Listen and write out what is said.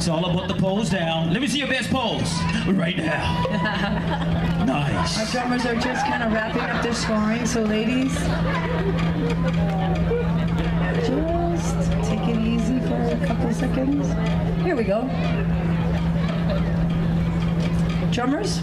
It's all about the pose down. Let me see your best pose right now. Nice. Our drummers are just kind of wrapping up their scoring, so ladies, just take it easy for a couple of seconds. Here we go. Drummers?